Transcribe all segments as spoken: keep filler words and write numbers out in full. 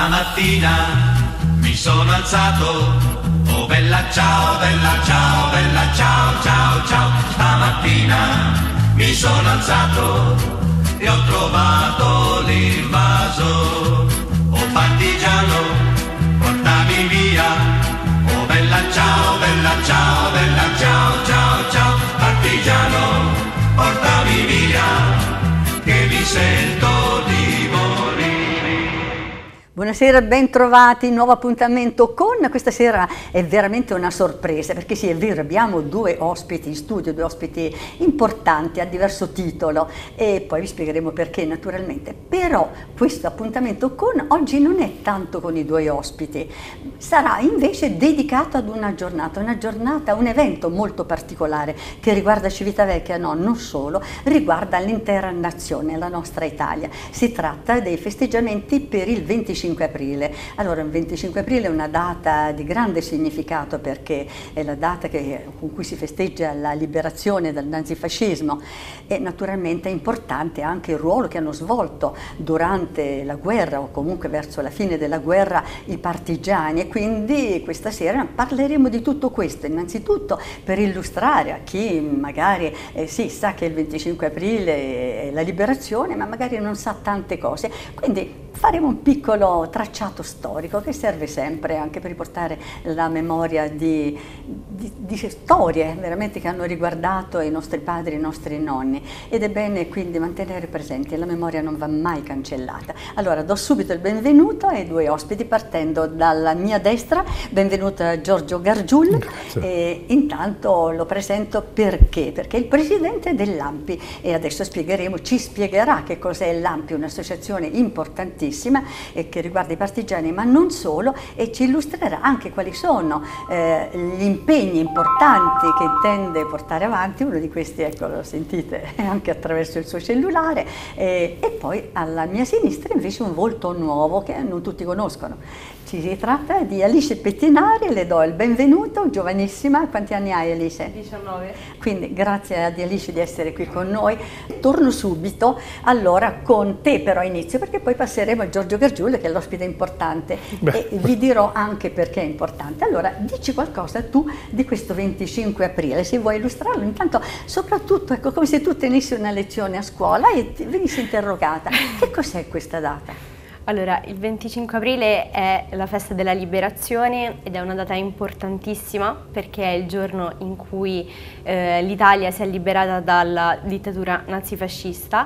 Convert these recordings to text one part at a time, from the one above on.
Stamattina mi sono alzato, oh bella ciao, bella ciao, bella ciao, ciao, ciao. Stamattina mi sono alzato e ho trovato l'invaso. Oh partigiano, portami via, oh bella ciao, bella ciao, bella ciao, ciao, ciao. Partigiano, portami via, che mi sento di morire. Buonasera, ben trovati, nuovo appuntamento con, questa sera è veramente una sorpresa, perché sì, è vero, abbiamo due ospiti in studio, due ospiti importanti a diverso titolo e poi vi spiegheremo perché naturalmente, però questo appuntamento con oggi non è tanto con i due ospiti, sarà invece dedicato ad una giornata, una giornata, un evento molto particolare che riguarda Civitavecchia, no, non solo, riguarda l'intera nazione, la nostra Italia. Si tratta dei festeggiamenti per il venticinque aprile. Allora, il venticinque aprile è una data di grande significato perché è la data che, con cui si festeggia la liberazione dal nazifascismo e naturalmente è importante anche il ruolo che hanno svolto durante la guerra o comunque verso la fine della guerra i partigiani, e quindi questa sera parleremo di tutto questo, innanzitutto per illustrare a chi magari eh, sì, sa che il venticinque aprile è la liberazione ma magari non sa tante cose, quindi faremo un piccolo tracciato storico che serve sempre anche per riportare la memoria di, di, di storie veramente che hanno riguardato i nostri padri, i nostri nonni, ed è bene quindi mantenere presente, la memoria non va mai cancellata. Allora do subito il benvenuto ai due ospiti partendo dalla mia destra. Benvenuto a Giorgio Gargiulo. E intanto lo presento perché? Perché è il presidente dell'Ampi e adesso spiegheremo, ci spiegherà che cos'è l'Ampi, un'associazione importantissima e che riguarda i partigiani ma non solo, e ci illustrerà anche quali sono eh, gli impegni importanti che intende portare avanti. Uno di questi, ecco, lo sentite anche attraverso il suo cellulare, eh, e poi alla mia sinistra invece un volto nuovo che non tutti conoscono. Si tratta di Alice Pettinari, le do il benvenuto, giovanissima. Quanti anni hai, Alice? diciannove. Quindi grazie ad Alice di essere qui con noi. Torno subito allora con te però inizio, perché poi passeremo a Giorgio Gargiulo che è l'ospite importante. Beh. E vi dirò anche perché è importante. Allora dici qualcosa tu di questo venticinque aprile, se vuoi illustrarlo, intanto soprattutto ecco come se tu tenessi una lezione a scuola e ti venissi interrogata. Che cos'è questa data? Allora, il venticinque aprile è la festa della liberazione ed è una data importantissima perché è il giorno in cui eh, l'Italia si è liberata dalla dittatura nazifascista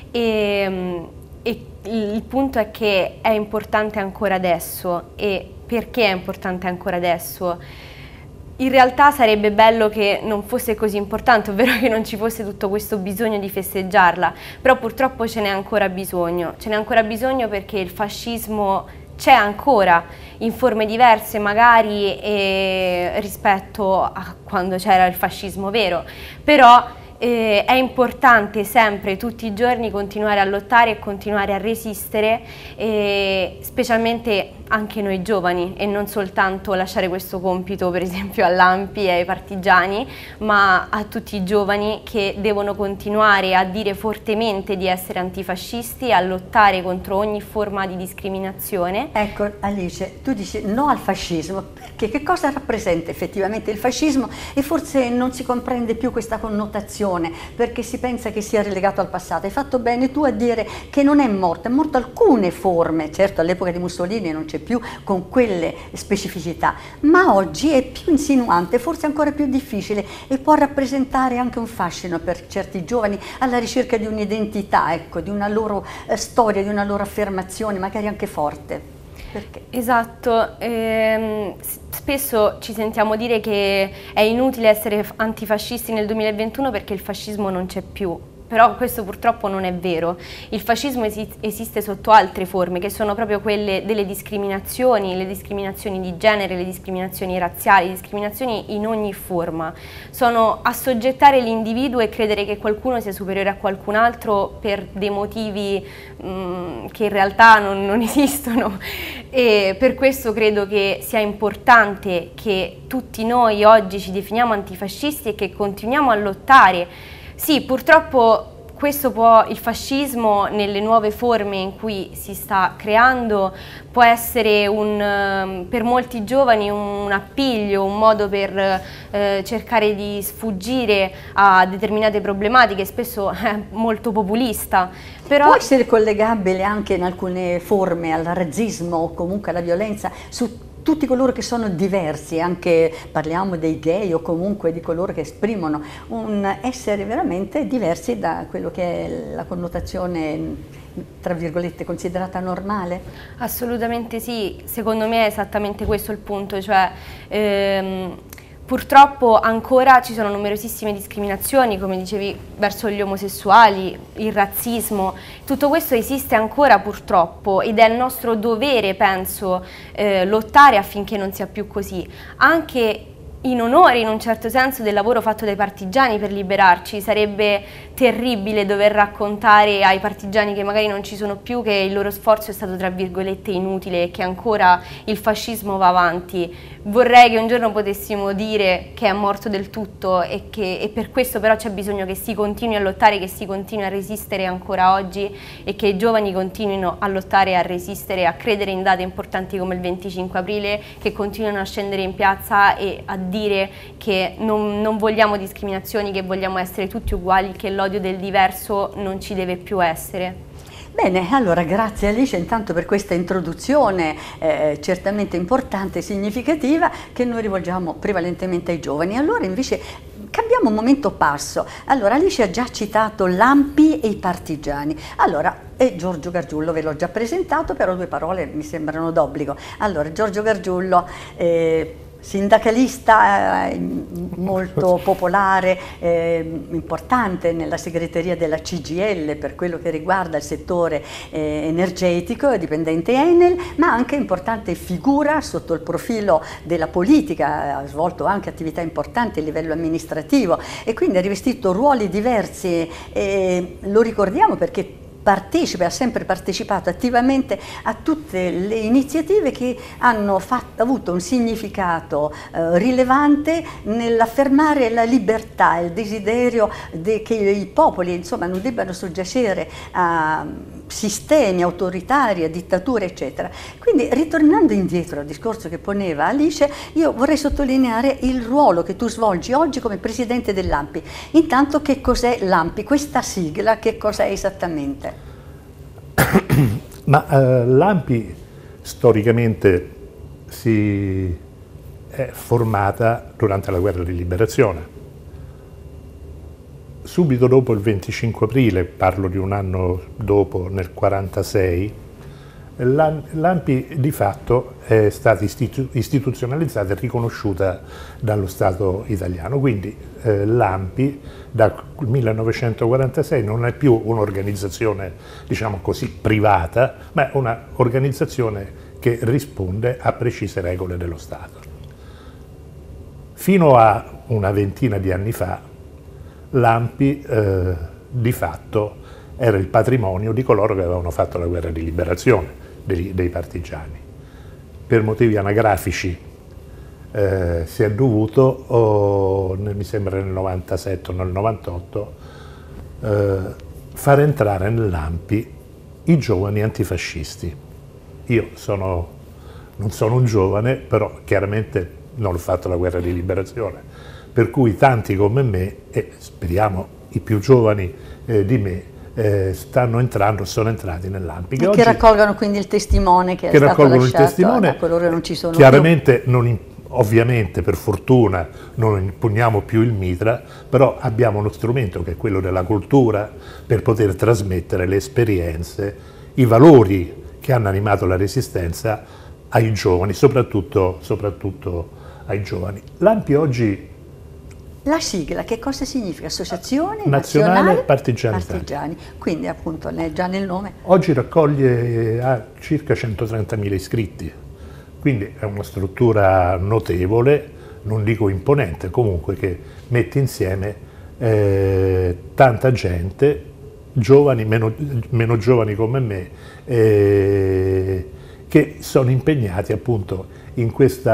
e, e il punto è che è importante ancora adesso. E perché è importante ancora adesso? In realtà sarebbe bello che non fosse così importante, ovvero che non ci fosse tutto questo bisogno di festeggiarla, però purtroppo ce n'è ancora bisogno, ce n'è ancora bisogno perché il fascismo c'è ancora in forme diverse magari e rispetto a quando c'era il fascismo vero, però Eh, è importante sempre, tutti i giorni, continuare a lottare e continuare a resistere, eh, specialmente anche noi giovani, e non soltanto lasciare questo compito per esempio all'Ampi e ai partigiani, ma a tutti i giovani che devono continuare a dire fortemente di essere antifascisti, a lottare contro ogni forma di discriminazione. Ecco Alice, tu dici no al fascismo, perché che cosa rappresenta effettivamente il fascismo? E forse non si comprende più questa connotazione perché si pensa che sia relegato al passato. Hai fatto bene tu a dire che non è morto, è morto alcune forme, certo all'epoca di Mussolini non c'è più con quelle specificità, ma oggi è più insinuante, forse ancora più difficile, e può rappresentare anche un fascino per certi giovani alla ricerca di un'identità, ecco, di una loro eh, storia, di una loro affermazione, magari anche forte. Perché? Esatto, ehm, spesso ci sentiamo dire che è inutile essere antifascisti nel duemilaventuno perché il fascismo non c'è più. Però questo purtroppo non è vero. Il fascismo esiste sotto altre forme, che sono proprio quelle delle discriminazioni, le discriminazioni di genere, le discriminazioni razziali, discriminazioni in ogni forma. Sono assoggettare l'individuo e credere che qualcuno sia superiore a qualcun altro per dei motivi mh, che in realtà non, non esistono. E per questo credo che sia importante che tutti noi oggi ci definiamo antifascisti e che continuiamo a lottare. Sì, purtroppo questo può, il fascismo nelle nuove forme in cui si sta creando può essere un, per molti giovani un appiglio, un modo per eh, cercare di sfuggire a determinate problematiche, spesso è molto populista. Però può essere collegabile anche in alcune forme al razzismo o comunque alla violenza su tutti coloro che sono diversi, anche parliamo dei gay o comunque di coloro che esprimono un essere veramente diversi da quello che è la connotazione, tra virgolette, considerata normale? Assolutamente sì, secondo me è esattamente questo il punto, cioè ehm, purtroppo ancora ci sono numerosissime discriminazioni, come dicevi, verso gli omosessuali, il razzismo, tutto questo esiste ancora purtroppo ed è il nostro dovere, penso, eh, lottare affinché non sia più così, anche in onore in un certo senso del lavoro fatto dai partigiani per liberarci. Sarebbe terribile dover raccontare ai partigiani che magari non ci sono più che il loro sforzo è stato tra virgolette inutile e che ancora il fascismo va avanti. Vorrei che un giorno potessimo dire che è morto del tutto e, che, e per questo però c'è bisogno che si continui a lottare, che si continui a resistere ancora oggi e che i giovani continuino a lottare e a resistere, a credere in date importanti come il venticinque aprile, che continuino a scendere in piazza e a dire che non, non vogliamo discriminazioni, che vogliamo essere tutti uguali, che l'odio del diverso non ci deve più essere. Bene, allora grazie Alice intanto per questa introduzione eh, certamente importante e significativa che noi rivolgiamo prevalentemente ai giovani. Allora invece cambiamo un momento passo. Allora Alice ha già citato l'Ampi e i partigiani. Allora, e Giorgio Gargiullo ve l'ho già presentato, però due parole mi sembrano d'obbligo. Allora, Giorgio Gargiullo, eh, sindacalista eh, molto popolare, eh, importante nella segreteria della C G I L per quello che riguarda il settore eh, energetico, dipendente Enel, ma anche importante figura sotto il profilo della politica, ha svolto anche attività importanti a livello amministrativo e quindi ha rivestito ruoli diversi e lo ricordiamo perché partecipa, ha sempre partecipato attivamente a tutte le iniziative che hanno fatto, avuto un significato eh, rilevante nell'affermare la libertà, il desiderio de, che i popoli insomma non debbano soggiacere a sistemi autoritari, a dittature eccetera. Quindi ritornando indietro al discorso che poneva Alice, io vorrei sottolineare il ruolo che tu svolgi oggi come presidente dell'Ampi. Intanto che cos'è l'Ampi? Questa sigla che cos'è esattamente? Ma eh, l'Ampi storicamente si è formata durante la guerra di liberazione. Subito dopo il venticinque aprile, parlo di un anno dopo, nel quarantasei, l'Ampi di fatto è stata istitu istituzionalizzata e riconosciuta dallo Stato italiano, quindi eh, l'Ampi dal millenovecentoquarantasei non è più un'organizzazione, diciamo così, privata, ma è un'organizzazione che risponde a precise regole dello Stato. Fino a una ventina di anni fa l'Ampi eh, di fatto era il patrimonio di coloro che avevano fatto la guerra di liberazione, dei, dei partigiani. Per motivi anagrafici eh, si è dovuto, oh, mi sembra nel novantasette o nel novantotto, eh, far entrare nell'Ampi i giovani antifascisti. Io sono, non sono un giovane, però chiaramente non ho fatto la guerra di liberazione, per cui tanti come me, e speriamo i più giovani eh, di me, Eh, stanno entrando, sono entrati nell'Ampi. Che, che raccolgono quindi il testimone che, che è stato lasciato il testimone, da coloro che non ci sono chiaramente più. Non, ovviamente per fortuna non impugniamo più il mitra, però abbiamo uno strumento che è quello della cultura per poter trasmettere le esperienze, i valori che hanno animato la resistenza ai giovani, soprattutto, soprattutto ai giovani. L'Ampi oggi... La sigla, che cosa significa? Associazione Nazionale, Nazionale Partigiani, Partigiani, quindi appunto è già nel nome. Oggi raccoglie ha circa centotrentamila iscritti, quindi è una struttura notevole, non dico imponente, comunque che mette insieme eh, tanta gente, giovani, meno, meno giovani come me, eh, che sono impegnati appunto in questa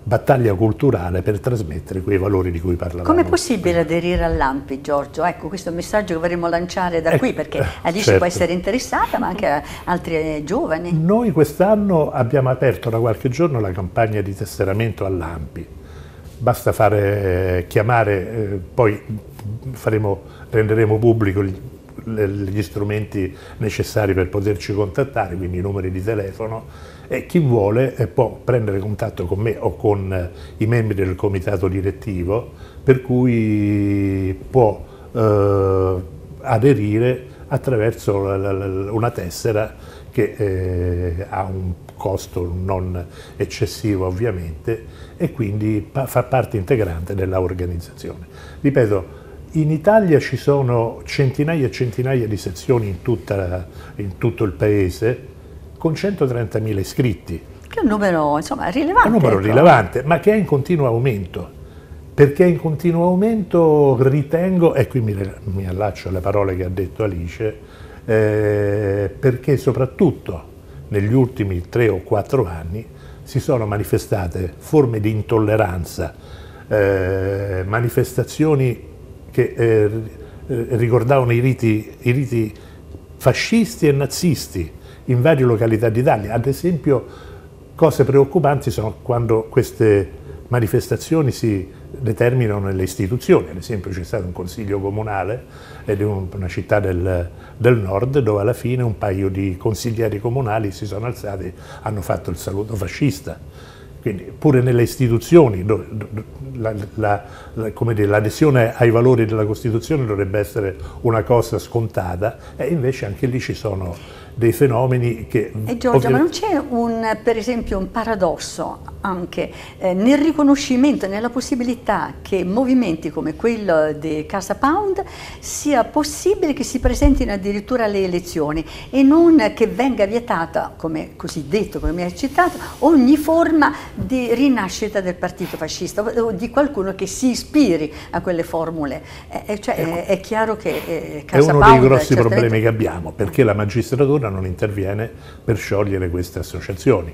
battaglia culturale per trasmettere quei valori di cui parlavamo. Com'è possibile aderire all'Ampi, Giorgio? Ecco, questo è un messaggio che vorremmo lanciare da eh, qui, perché Alice certo. può essere interessata, ma anche altri giovani. Noi quest'anno abbiamo aperto da qualche giorno la campagna di tesseramento all'Ampi. Basta fare, chiamare, eh, poi faremo, renderemo pubblico gli, gli strumenti necessari per poterci contattare, quindi i numeri di telefono, e chi vuole eh, può prendere contatto con me o con eh, i membri del comitato direttivo, per cui può eh, aderire attraverso la, la, la, una tessera che eh, ha un costo non eccessivo ovviamente e quindi pa fa parte integrante della organizzazione. Ripeto, in Italia ci sono centinaia e centinaia di sezioni in, tutta, in tutto il paese con centotrentamila iscritti. Che è un numero, insomma, rilevante. È un numero ecco. rilevante, ma che è in continuo aumento. Perché è in continuo aumento ritengo, e qui mi, mi allaccio alle parole che ha detto Alice, eh, perché soprattutto negli ultimi tre o quattro anni si sono manifestate forme di intolleranza, eh, manifestazioni che eh, ricordavano i riti, i riti fascisti e nazisti in varie località d'Italia. Ad esempio, cose preoccupanti sono quando queste manifestazioni si determinano nelle istituzioni. Ad esempio c'è stato un consiglio comunale di una città del, del nord dove alla fine un paio di consiglieri comunali si sono alzati, hanno fatto il saluto fascista. Quindi pure nelle istituzioni l'adesione ai valori della Costituzione dovrebbe essere una cosa scontata, e invece anche lì ci sono dei fenomeni che... E Giorgio, ma non c'è un, per esempio, un paradosso anche eh, nel riconoscimento, nella possibilità che movimenti come quello di Casa Pound sia possibile che si presentino addirittura alle elezioni e non che venga vietata, come così detto, come mi hai citato, ogni forma di rinascita del partito fascista o di qualcuno che si ispiri a quelle formule. Eh, cioè, è, è chiaro che eh, Casa Pound... È uno dei grossi certamente... problemi che abbiamo, perché la magistratura non interviene per sciogliere queste associazioni.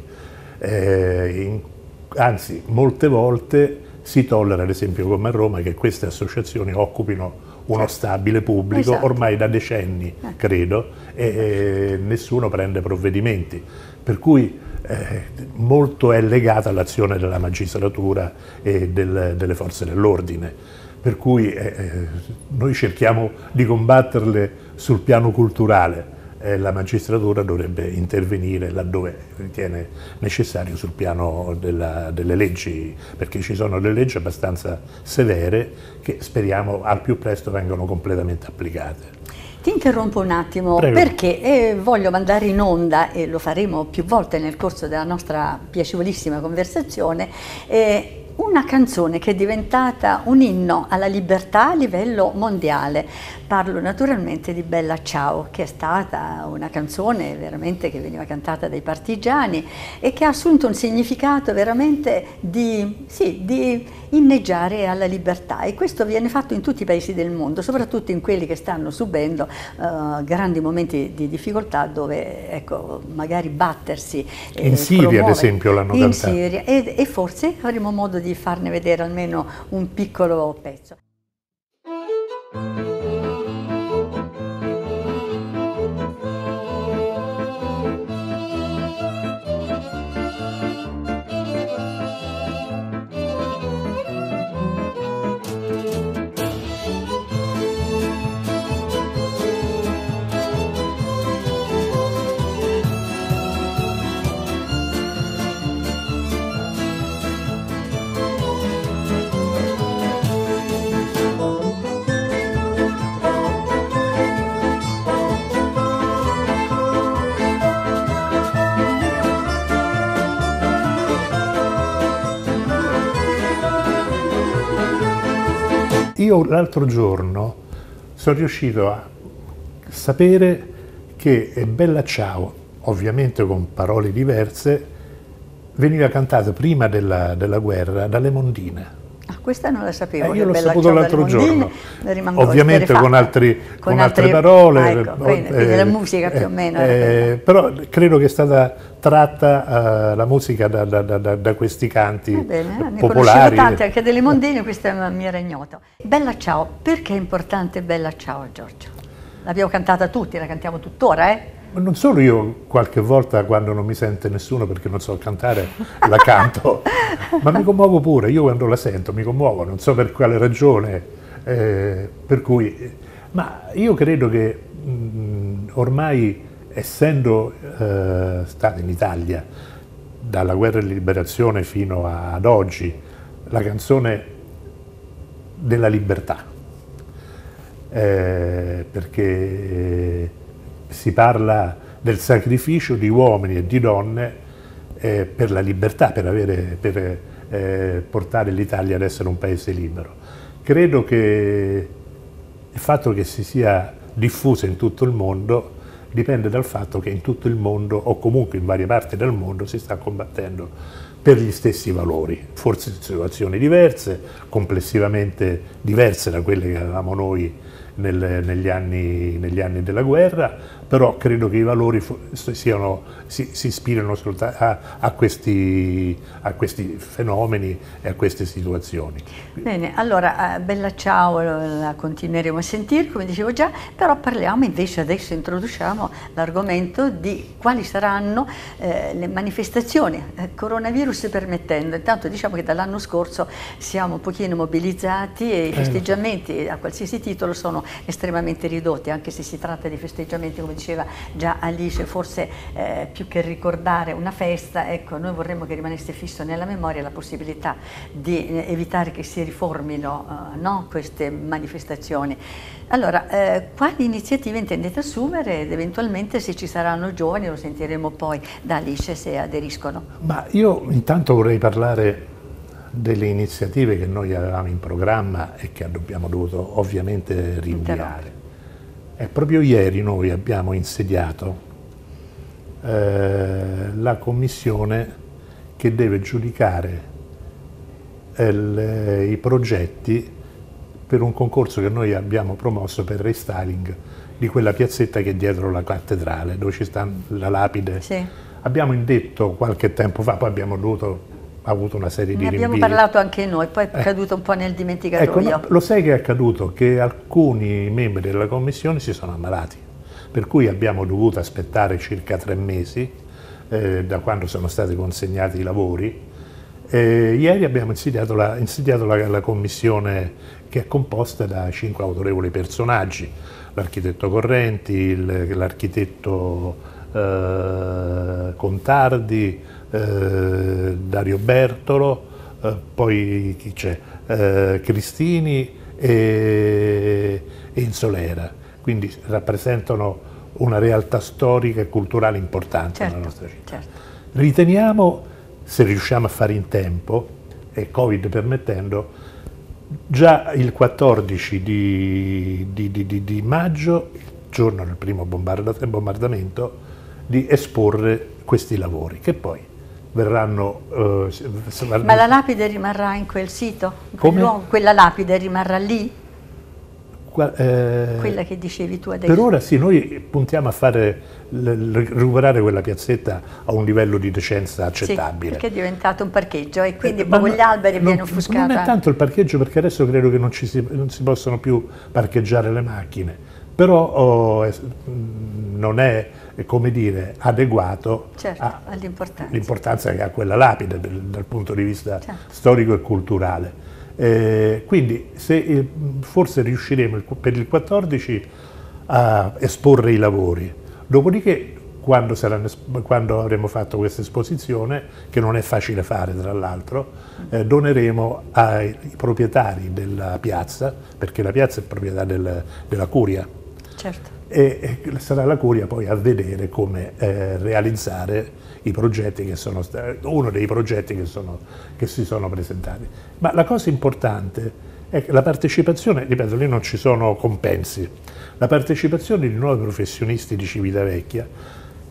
Eh, in, anzi, molte volte si tollera, ad esempio come a Roma, che queste associazioni occupino uno certo. stabile pubblico, esatto. ormai da decenni, eh. credo, e, e nessuno prende provvedimenti. Per cui eh, molto è legata all'azione della magistratura e del, delle forze dell'ordine. Per cui eh, noi cerchiamo di combatterle sul piano culturale. La magistratura dovrebbe intervenire laddove ritiene necessario sul piano della, delle leggi, perché ci sono delle leggi abbastanza severe che speriamo al più presto vengano completamente applicate. Ti interrompo un attimo. Prego. Perché eh, voglio mandare in onda, e lo faremo più volte nel corso della nostra piacevolissima conversazione, eh, una canzone che è diventata un inno alla libertà a livello mondiale. Parlo naturalmente di Bella Ciao, che è stata una canzone veramente che veniva cantata dai partigiani e che ha assunto un significato veramente di, sì, di inneggiare alla libertà, e questo viene fatto in tutti i paesi del mondo, soprattutto in quelli che stanno subendo uh, grandi momenti di difficoltà, dove ecco, magari battersi. In eh, Siria ad esempio l'hanno cantata. In Siria, e, e forse avremo modo di farne vedere almeno un piccolo pezzo. Io l'altro giorno sono riuscito a sapere che Bella Ciao, ovviamente con parole diverse, veniva cantata prima della, della guerra dalle Mondine. Ah, questa non la sapevo. Eh, io l'ho Bella saputo Ciao l'altro giorno, rimango ovviamente con, altri, con, con altre, altre parole. Ah, ecco, quindi, quindi la musica più o meno. Eh, però credo che è stata tratta uh, la musica da, da, da, da questi canti bene, ne popolari. Ne tanti, anche delle mondine, questo mi era ignoto. Bella Ciao, perché è importante Bella Ciao, Giorgio? L'abbiamo cantata tutti, la cantiamo tuttora, eh? Non solo io, qualche volta quando non mi sente nessuno perché non so cantare, la canto, ma mi commuovo pure, io quando la sento mi commuovo, non so per quale ragione, eh, per cui, ma io credo che mh, ormai, essendo eh, stata in Italia, dalla guerra di liberazione fino a, ad oggi, la canzone della libertà, eh, perché... Eh, si parla del sacrificio di uomini e di donne eh, per la libertà, per, avere, per eh, portare l'Italia ad essere un paese libero. Credo che il fatto che si sia diffusa in tutto il mondo dipende dal fatto che in tutto il mondo, o comunque in varie parti del mondo, si sta combattendo per gli stessi valori, forse in situazioni diverse, complessivamente diverse da quelle che avevamo noi nel, negli, anni, negli anni della guerra, però credo che i valori siano, si, si ispirano a, a, questi, a questi fenomeni e a queste situazioni. Bene, allora Bella Ciao la continueremo a sentire, come dicevo già, però parliamo invece, adesso introduciamo l'argomento di quali saranno eh, le manifestazioni, eh, coronavirus permettendo. Intanto diciamo che dall'anno scorso siamo un pochino mobilizzati e i festeggiamenti a qualsiasi titolo sono estremamente ridotti, anche se si tratta di festeggiamenti, come diceva già Alice, forse eh, più che ricordare una festa, ecco, noi vorremmo che rimanesse fisso nella memoria la possibilità di eh, evitare che si riformino eh, no, queste manifestazioni. Allora, eh, quali iniziative intendete assumere ed eventualmente se ci saranno giovani, lo sentiremo poi da Alice se aderiscono? Ma io intanto vorrei parlare delle iniziative che noi avevamo in programma e che abbiamo dovuto ovviamente rinviare. E proprio ieri noi abbiamo insediato eh, la commissione che deve giudicare eh, i progetti per un concorso che noi abbiamo promosso per il restyling di quella piazzetta che è dietro la cattedrale, dove ci sta la lapide. Sì. Abbiamo indetto qualche tempo fa, poi abbiamo dovuto ha avuto una serie ne di rinvii. Abbiamo parlato anche noi, poi è caduto un po' nel dimenticatoio. Ecco, lo sai che è accaduto? Che alcuni membri della commissione si sono ammalati, per cui abbiamo dovuto aspettare circa tre mesi eh, da quando sono stati consegnati i lavori. Eh, ieri abbiamo insediato, la, insediato la, la commissione che è composta da cinque autorevoli personaggi, l'architetto Correnti, l'architetto eh, Contardi, Eh, Dario Bertolo, eh, poi chi c'è? Eh, Cristini e, e Insolera, quindi rappresentano una realtà storica e culturale importante certo, nella nostra città. Certo. Riteniamo, se riusciamo a fare in tempo, e Covid permettendo, già il quattordici di, di, di, di, di maggio, giorno del primo bombardamento, di esporre questi lavori, che poi verranno... Eh, Ma la lapide rimarrà in quel sito? In quel Come? luogo? Quella lapide rimarrà lì? Qua, eh, quella che dicevi tu adesso? Per ora sì, noi puntiamo a fare, recuperare quella piazzetta a un livello di decenza accettabile. Sì, perché è diventato un parcheggio e quindi eh, con gli alberi non, viene offuscata. Non è tanto il parcheggio, perché adesso credo che non, ci si, non si possono più parcheggiare le macchine, però oh, eh, non è, come dire, adeguato certo, all'importanza che ha quella lapide dal punto di vista certo. storico e culturale. Eh, quindi se, eh, forse riusciremo il, per il quattordici a esporre i lavori, dopodiché quando, saranno, quando avremo fatto questa esposizione, che non è facile fare tra l'altro, eh, doneremo ai proprietari della piazza, perché la piazza è proprietà del, della Curia. Certo. E, e sarà la Curia poi a vedere come eh, realizzare i progetti che sono stati, uno dei progetti che, sono, che si sono presentati. Ma la cosa importante è che la partecipazione, ripeto, lì non ci sono compensi, la partecipazione di nuovi professionisti di Civitavecchia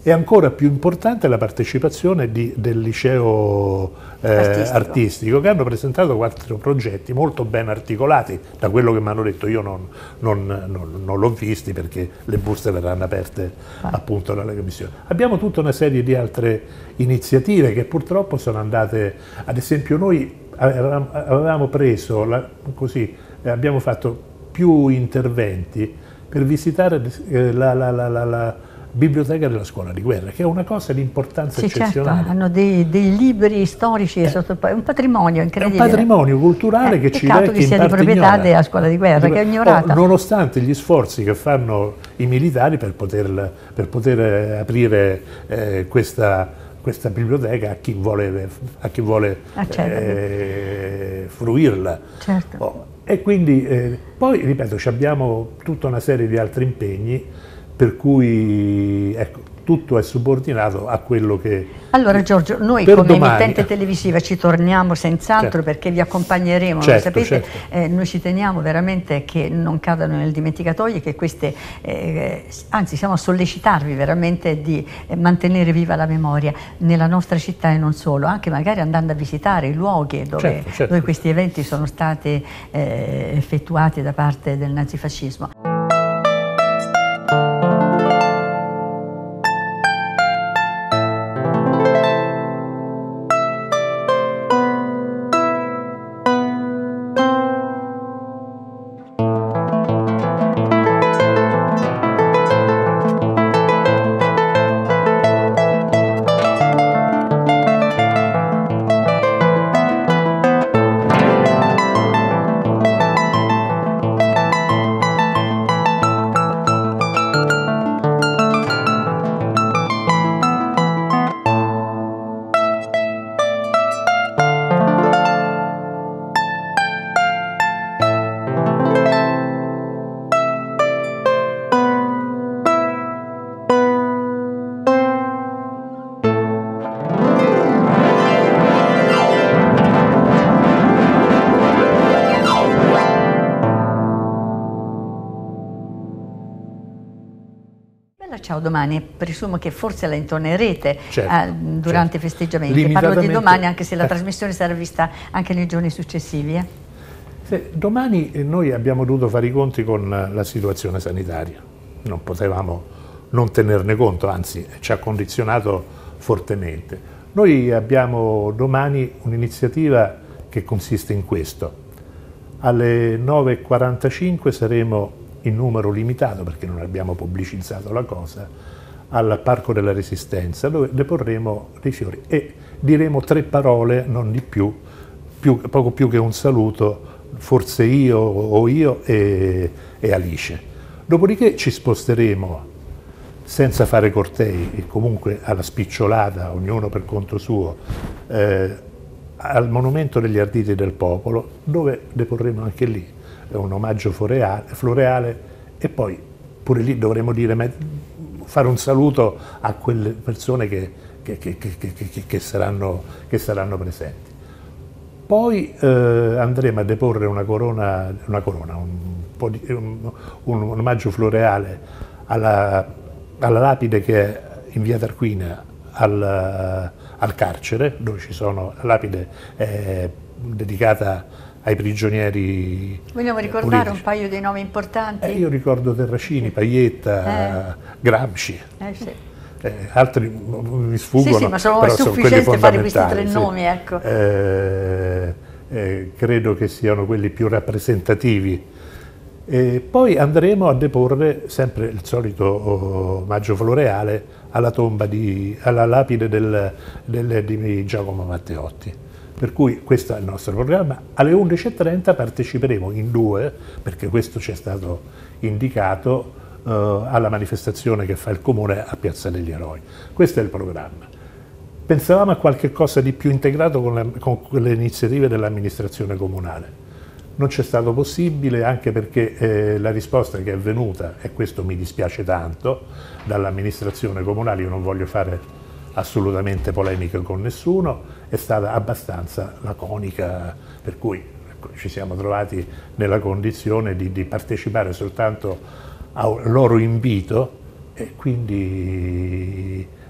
E ancora più importante la partecipazione di, del liceo eh, artistico. artistico, che hanno presentato quattro progetti molto ben articolati, da quello che mi hanno detto. Io non, non, non, non l'ho visti perché le buste verranno aperte ah. appunto dalla commissione. Abbiamo tutta una serie di altre iniziative che purtroppo sono andate, ad esempio noi avevamo preso, la, così, abbiamo fatto più interventi per visitare eh, la, la, la, la, la biblioteca della scuola di guerra, che è una cosa di importanza sì, eccezionale. Certo, hanno dei, dei libri storici, eh, è un patrimonio incredibile. È un patrimonio culturale eh, che ci vecchi che sia di proprietà della scuola di guerra, che è ignorata. Oh, nonostante gli sforzi che fanno i militari per poter, per poter aprire eh, questa, questa biblioteca a chi vuole, a chi vuole ah, certo. eh, fruirla. Certo. Oh, e quindi, eh, poi, ripeto, abbiamo tutta una serie di altri impegni, per cui ecco, tutto è subordinato a quello che... Allora Giorgio, noi come domani, emittente televisiva ci torniamo senz'altro, certo. perché vi accompagneremo, certo, lo sapete, certo. eh, noi ci teniamo veramente che non cadano nel dimenticatoio, che queste, eh, anzi siamo a sollecitarvi veramente di eh, mantenere viva la memoria nella nostra città e non solo, anche magari andando a visitare i luoghi dove, certo, certo. dove questi eventi sono stati eh, effettuati da parte del nazifascismo. Ciao domani, presumo che forse la intonerete certo, eh, durante certo. i festeggiamenti. Parlo di domani, anche se la trasmissione sarà vista anche nei giorni successivi. Eh? Sì, domani noi abbiamo dovuto fare i conti con la situazione sanitaria, non potevamo non tenerne conto, anzi ci ha condizionato fortemente. Noi abbiamo domani un'iniziativa che consiste in questo: alle nove e quarantacinque saremo in numero limitato, perché non abbiamo pubblicizzato la cosa, al Parco della Resistenza, dove deporremo dei fiori e diremo tre parole, non di più, più poco più che un saluto, forse io o io e, e Alice. Dopodiché ci sposteremo senza fare cortei e comunque alla spicciolata, ognuno per conto suo, eh, al Monumento degli Arditi del Popolo, dove deporremo anche lì un omaggio floreale, floreale e poi pure lì dovremo dire, fare un saluto a quelle persone che, che, che, che, che, che, saranno, che saranno presenti. Poi eh, andremo a deporre una corona, una corona un, po di, un, un, un omaggio floreale alla, alla lapide che è in via Tarquina al, al carcere, dove ci sono, la lapide è dedicata ai prigionieri. Vogliamo ricordare politici. Un paio dei nomi importanti? Eh, io ricordo Terracini, Paietta, eh. Gramsci. Eh, sì. eh, altri mi sfuggono. Sì, sì, ma sono sufficienti fare questi tre sì. nomi, ecco. Eh, eh, credo che siano quelli più rappresentativi. E poi andremo a deporre sempre il solito omaggio floreale alla tomba di, alla lapide del, del, di Giacomo Matteotti. Per cui questo è il nostro programma. Alle undici e trenta parteciperemo in due, perché questo ci è stato indicato, eh, alla manifestazione che fa il Comune a Piazza degli Eroi. Questo è il programma. Pensavamo a qualche cosa di più integrato con, la, con le iniziative dell'amministrazione comunale. Non c'è stato possibile, anche perché eh, la risposta che è venuta, e questo mi dispiace tanto, dall'amministrazione comunale, io non voglio fare assolutamente polemiche con nessuno, è stata abbastanza laconica, per cui ecco, ci siamo trovati nella condizione di, di partecipare soltanto al loro invito e quindi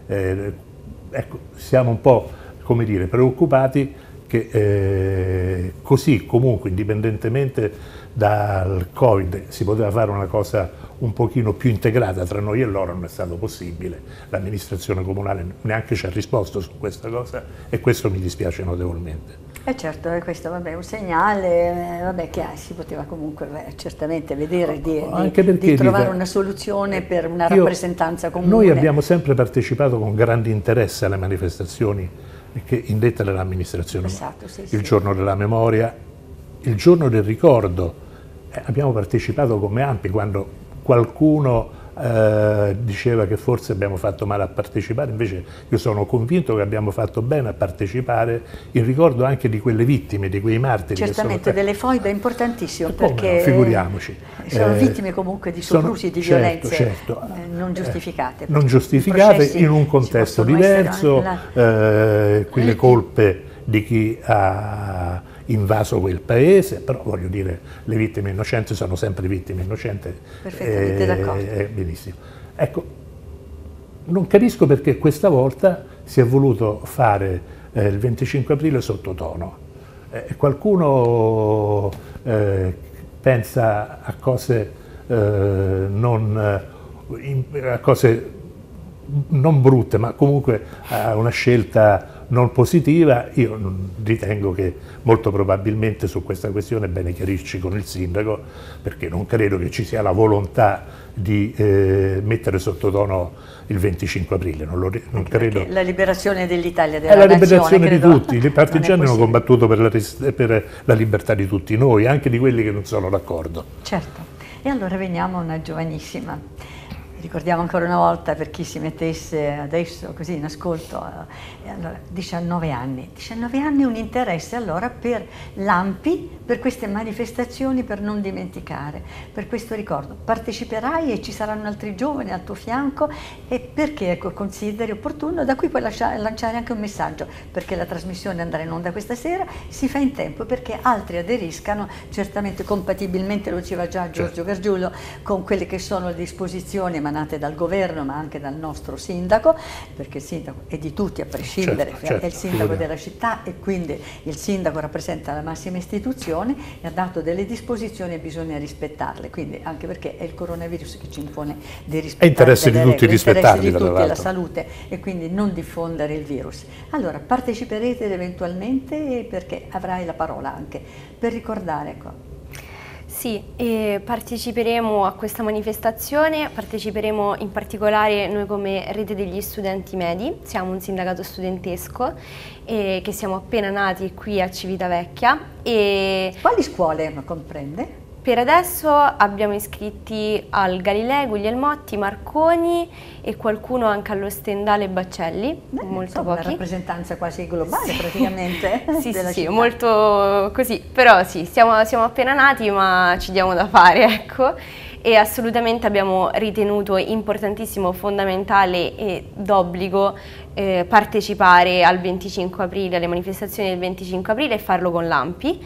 Eh, ecco, siamo un po', come dire, preoccupati che eh, così comunque, indipendentemente dal Covid, si poteva fare una cosa un pochino più integrata tra noi e loro, non è stato possibile. L'amministrazione comunale neanche ci ha risposto su questa cosa e questo mi dispiace notevolmente. E eh certo, questo vabbè, è un segnale, eh, vabbè, che si poteva comunque beh, certamente vedere di, Anche di, di trovare Rita, una soluzione per una io, rappresentanza comune. Noi abbiamo sempre partecipato con grande interesse alle manifestazioni che indette dall'amministrazione, esatto, sì, il sì. giorno della memoria, il giorno del ricordo, eh, abbiamo partecipato come Ampi quando qualcuno eh, diceva che forse abbiamo fatto male a partecipare, invece io sono convinto che abbiamo fatto bene a partecipare in ricordo anche di quelle vittime, di quei martiri. Certamente, che sono delle foibe è importantissimo, come perché no, figuriamoci. sono Eh, vittime comunque di soprusi, di certo, violenze certo. eh, non giustificate. Eh, non giustificate in un contesto diverso, la... eh, qui le colpe di chi ha invaso quel paese, però voglio dire, le vittime innocenti sono sempre vittime innocenti. Perfettamente eh, d'accordo. Eh, benissimo. Ecco, non capisco perché questa volta si è voluto fare eh, il venticinque aprile sottotono. Eh, qualcuno eh, pensa a cose, eh, non, in, a cose non brutte, ma comunque a una scelta non positiva. Io ritengo che molto probabilmente su questa questione è bene chiarirci con il sindaco, perché non credo che ci sia la volontà di eh, mettere sottotono il venticinque aprile. Non lo, non credo. La liberazione dell'Italia, della è la nazione, liberazione di credo, tutti. I partigiani hanno combattuto per la, per la libertà di tutti noi, anche di quelli che non sono d'accordo. Certo. E allora veniamo a una giovanissima. Ricordiamo ancora una volta, per chi si mettesse adesso così in ascolto, eh, allora, diciannove anni, diciannove anni, un interesse allora per l'Ampi, per queste manifestazioni, per non dimenticare, per questo ricordo. Parteciperai e ci saranno altri giovani al tuo fianco, e perché ecco, consideri opportuno, da qui puoi lasciare, lanciare anche un messaggio, perché la trasmissione andrà in onda questa sera, si fa in tempo perché altri aderiscano, certamente compatibilmente, lo diceva già Giorgio Gargiulo, con quelle che sono le disposizioni emanate dal governo ma anche dal nostro sindaco, perché il sindaco è di tutti a prescindere, certo, certo, è il sindaco della città e quindi il sindaco rappresenta la massima istituzione e ha dato delle disposizioni e bisogna rispettarle, quindi anche perché è il coronavirus che ci impone di rispettare, è interesse di tutti rispettarli, di tutti, la salute, e quindi non diffondere il virus. Allora parteciperete eventualmente, perché avrai la parola anche per ricordare, ecco. Sì, e parteciperemo a questa manifestazione, parteciperemo in particolare noi come Rete degli Studenti Medi, siamo un sindacato studentesco e che siamo appena nati qui a Civitavecchia. E quali scuole comprende? Per adesso abbiamo iscritti al Galilei, Guglielmotti, Marconi e qualcuno anche allo Stendale Baccelli, Beh, molto insomma, pochi. Una rappresentanza quasi globale, sì. praticamente. Sì, della sì, città. molto così, però sì, siamo, siamo appena nati ma ci diamo da fare, ecco. E assolutamente abbiamo ritenuto importantissimo, fondamentale e d'obbligo eh, partecipare al venticinque aprile, alle manifestazioni del venticinque aprile e farlo con l'Ampi.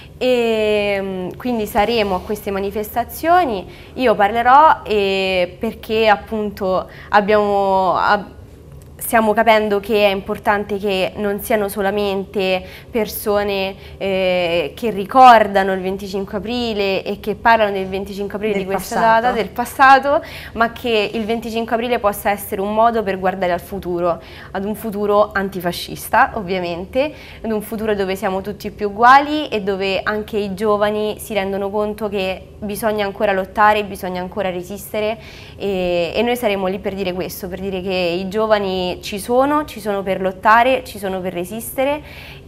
E quindi saremo a queste manifestazioni. Io parlerò eh, perché appunto abbiamo, ab- stiamo capendo che è importante che non siano solamente persone eh, che ricordano il venticinque aprile e che parlano del venticinque aprile, del di questa passato. data, del passato, ma che il venticinque aprile possa essere un modo per guardare al futuro, ad un futuro antifascista ovviamente, ad un futuro dove siamo tutti più uguali e dove anche i giovani si rendono conto che bisogna ancora lottare, bisogna ancora resistere, e, e noi saremo lì per dire questo, per dire che i giovani ci sono, ci sono per lottare, ci sono per resistere,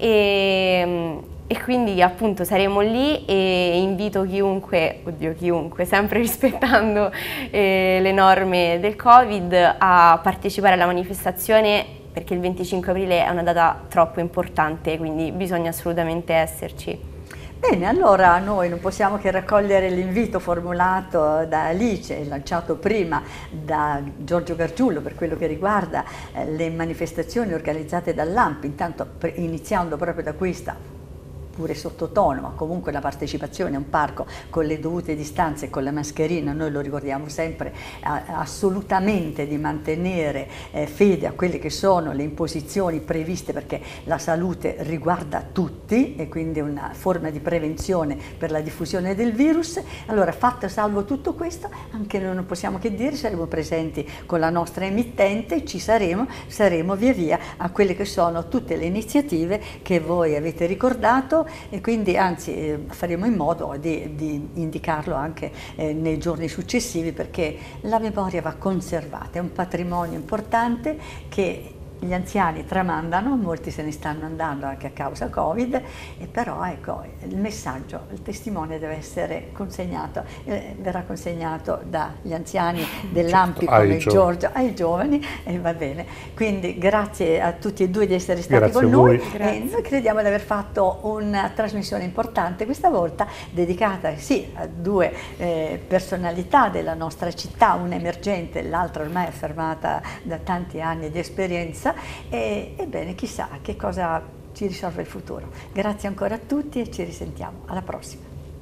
e, e quindi appunto saremo lì, e invito chiunque, oddio chiunque, sempre rispettando eh, le norme del Covid, a partecipare alla manifestazione, perché il venticinque aprile è una data troppo importante, quindi bisogna assolutamente esserci. Bene, allora noi non possiamo che raccogliere l'invito formulato da Alice e lanciato prima da Giorgio Gargiulo per quello che riguarda eh, le manifestazioni organizzate dall'Ampi, intanto iniziando proprio da questa pure sottotono, ma comunque la partecipazione a un parco con le dovute distanze e con la mascherina, noi lo ricordiamo sempre, assolutamente di mantenere eh, fede a quelle che sono le imposizioni previste, perché la salute riguarda tutti e quindi è una forma di prevenzione per la diffusione del virus. Allora, fatto salvo tutto questo, anche noi non possiamo che dire, saremo presenti con la nostra emittente, ci saremo, saremo via via a quelle che sono tutte le iniziative che voi avete ricordato, e quindi anzi eh, faremo in modo di, di indicarlo anche eh, nei giorni successivi, perché la memoria va conservata, è un patrimonio importante che gli anziani tramandano, molti se ne stanno andando anche a causa Covid, e però ecco, il messaggio, il testimone deve essere consegnato, eh, verrà consegnato dagli anziani dell'Ampi, certo, come Giorgio, ai giovani, e va bene. Quindi grazie a tutti e due di essere stati grazie con noi, e noi crediamo di aver fatto una trasmissione importante questa volta, dedicata sì a due eh, personalità della nostra città, una emergente, l'altra ormai affermata da tanti anni di esperienza. E, ebbene, chissà che cosa ci risolve il futuro. Grazie ancora a tutti e ci risentiamo. Alla prossima.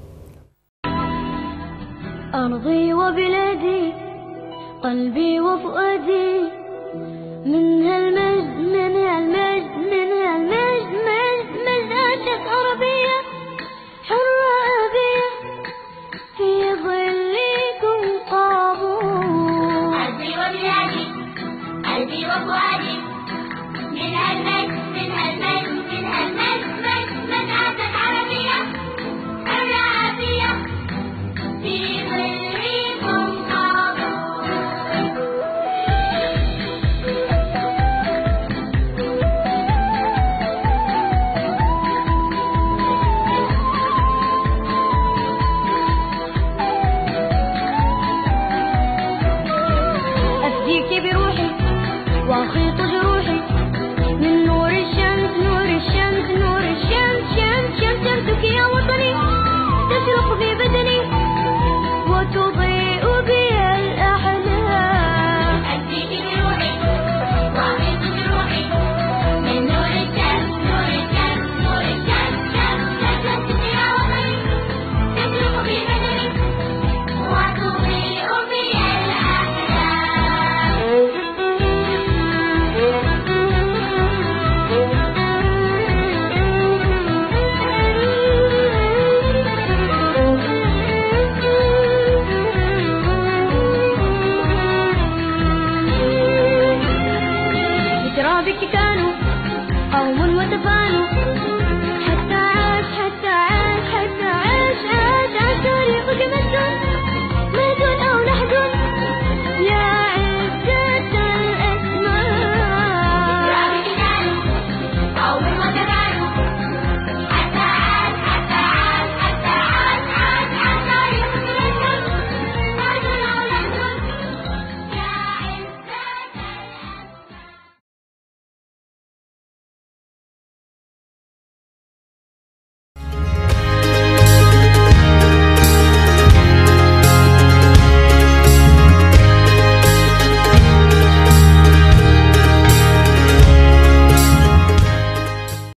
أرضي وبلادي قلبي وفؤادي من هالمجد من هالمجد من هالمجد مجد مجد أشد عربية حرة أبية في ظلكم قابوس. قلبي وبلادي قلبي وفؤادي من هالمجد من هالمجد من هالمجد مجد مجد أشد عربية حرة أبية في ظلكم قابوس. أفديك بروحي وأخيط جروحي من نور الشمس نور الشمس نور الشمس شمس شمس شمسك يا وطني تشرق في بدني وتضيء بي الأحلام. أفديك بروحي وأخيط جروحي من نور الشمس نور الشمس نور الشمس شمس شمسك يا وطني تشرق في بدني وتضيء بي بترابك كانوا قوم وتفانوا